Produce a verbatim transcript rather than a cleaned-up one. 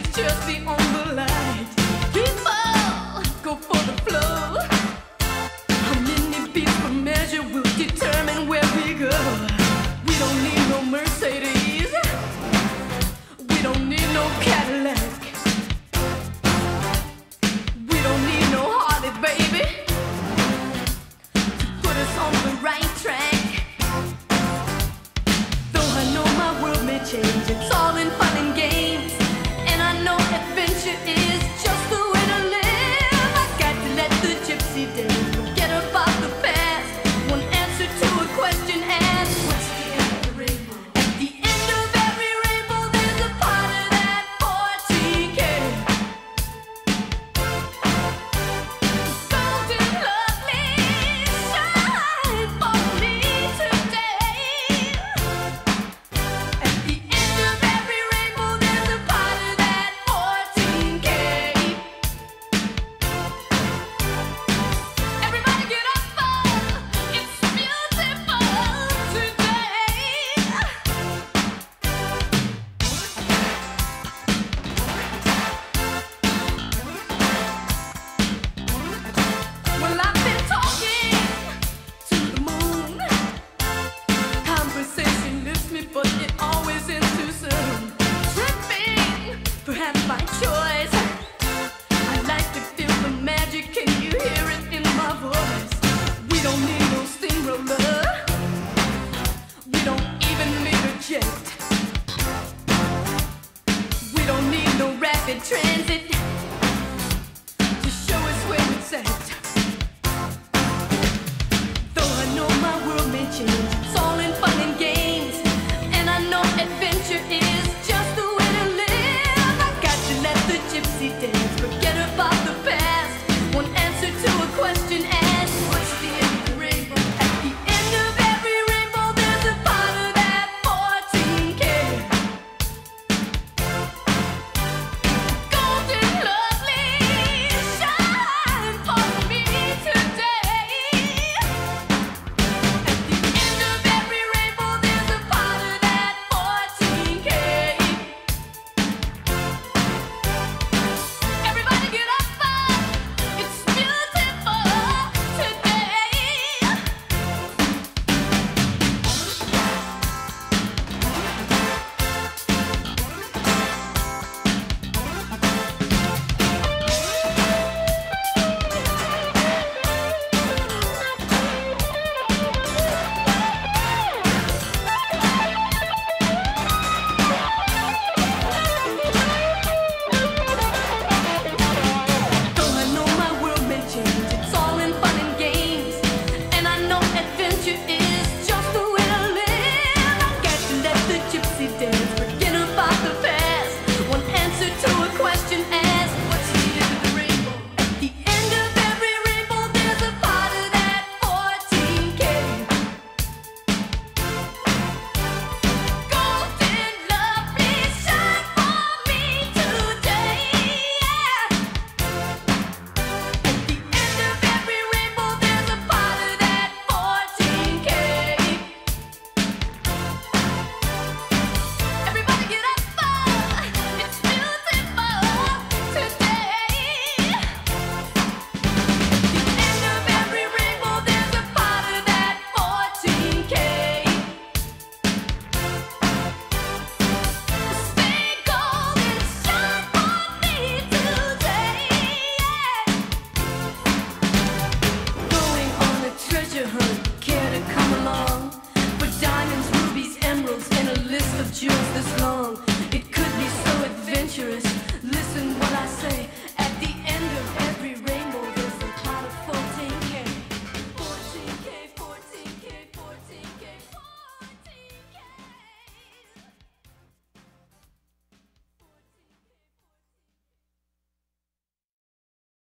just be on the light. People go for the flow. How many beats per measure will determine where we go. We don't need no Mercedes. We don't need no Cadillac. We don't need no Harley, baby, to put us on the right track. Though I know my world may change, it's all in fun and games. And I know adventure is just the way to live. I got to let the gypsy dance, forget about the past. One answer to a question asked. What's the end of the rainbow? At the end of every rainbow, there's a part of that fourteen K. Golden lovely shine for me today. At the end of every rainbow, there's a part of that fourteen K. Everybody get up, oh, it's beautiful today. Well, I've been talking to the moon. Conversation lifts me, but it always ends too soon. Tripping, perhaps by choice. I like to feel the magic. Can you hear it in my voice? We don't need no steamroller. We don't even need a jet. We don't need no rapid transit.